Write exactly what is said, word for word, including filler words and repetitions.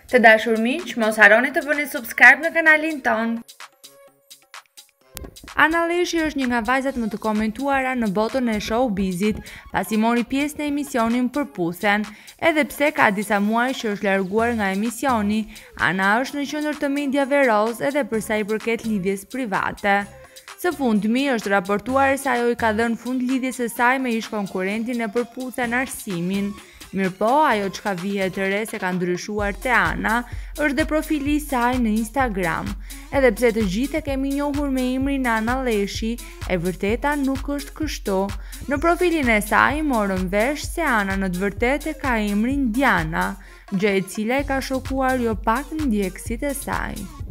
Të dashur miq, mos harroni të bëni subscribe në kanalin ton. Analleshi është një nga vajzat më të komentuara në botën e showbizit, pasi mori pjesë në emisionin Perputhen. Edhe pse ka disa muaj që është larguar nga emisioni, Ana është në qendër të mediave roz edhe për sa i përket lidhjes private. Së fundmi është raportuar se ajo i ka dhënë fund lidhjes së saj me ish konkurrentin e Perputhen Arsimin. Mirëpo, ajo çka vihet të re se ka ndryshuar te Ana është dhe profili i saj në Instagram. Edhe pse të gjithë e kemi njohur me emrin Analleshi, e vërteta nuk është kështu. Në profilin e saj morën vesh se Ana në të vërtetë ka emrin Diana, gjë e cila e ka shokuar jo pak ndjekësit e saj.